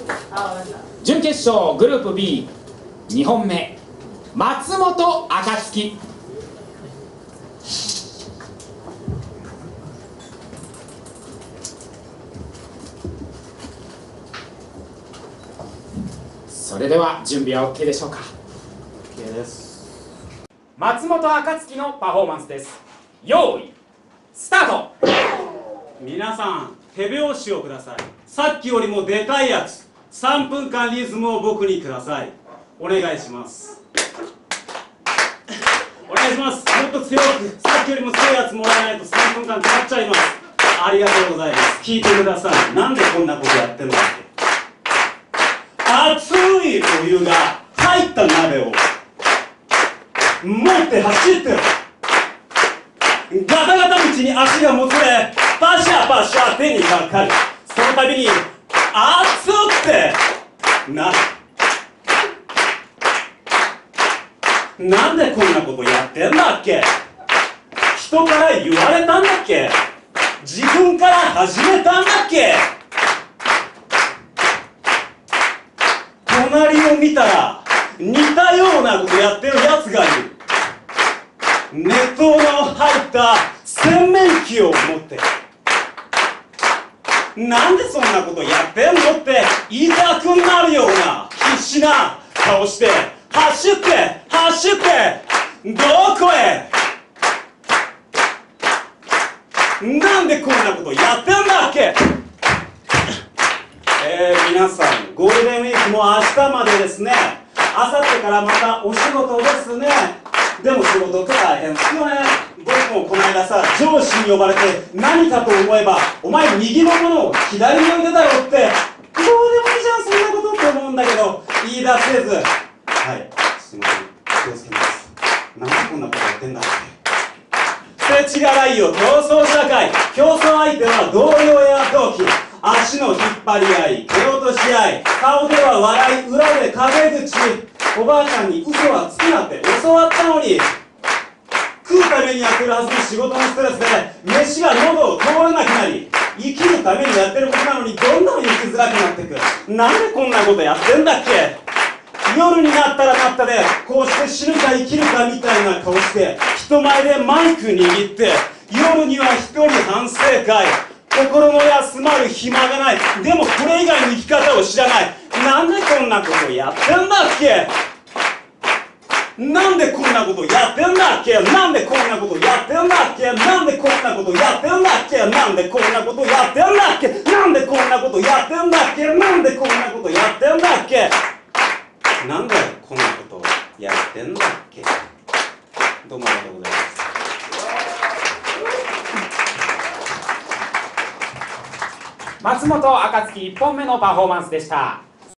準決勝グループ B2 本目、松本暁。それでは準備は OK でしょうか。 OK です。 松本暁のパフォーマンスです。用意スタート。 皆さん手拍子をください。さっきよりもでかいやつ、3分間リズムを僕にください。お願いします。お願いします。もっと強く、さっきよりも強いやつもらえないと3分間かかっちゃいます。ありがとうございます。聞いてください。なんでこんなことやってるのかって。熱いお湯が入った鍋を持って走ってる。ガタガタ道に足がもつれ、パシャパシャ手にかかる。その度に熱ってなんでこんなことやってんだっけ。人から言われたんだっけ。自分から始めたんだっけ。隣を見たら似たようなことやってるやつがいる。熱湯の入った洗面器を持ってなんでそんなことやってんのって言いたくなるような必死な顔して走って走ってどこへ。なんでこんなことやってんだっけ。皆さんゴールデンウィークも明日までですね。あさってからまたお仕事ですね。でも仕事って大変ですよね。僕もこの間さ、上司に呼ばれて何かと思えばお前右のものを左に置いてたよって、どうでもいいじゃんそんなことって思うんだけど言い出せず、はい、すいません、気をつけます。なんでこんなことやってんだって。世知辛いよ競争社会。競争相手は同僚や同期。足の引っ張り合い、蹴落とし合い、顔では笑い、裏で陰口。おばあちゃんに嘘はつくなって教わったのに、食うためにやってるはずの仕事のストレスで飯が喉を通らなくなり、生きるためにやってることなのにどんどん生きづらくなっていく。なんでこんなことやってんだっけ。夜になったらなったでこうして死ぬか生きるかみたいな顔して人前でマイク握って、夜には一人反省会。心の休まる暇がない。でもこれ以外の生き方を知らない。なんでこんなことやってんだっけ。なんでこんなことやってんだっけ。なんでこんなことやってんだっけ。なんでこんなことやってんだっけ。なんでこんなことやってんだっけ。なんでこんなことやってんだっけ。なんでこんなことやってんだっけ。なんでこんなことやってんだっけ。どうもありがとうございます。 松本暁1本目のパフォーマンスでした。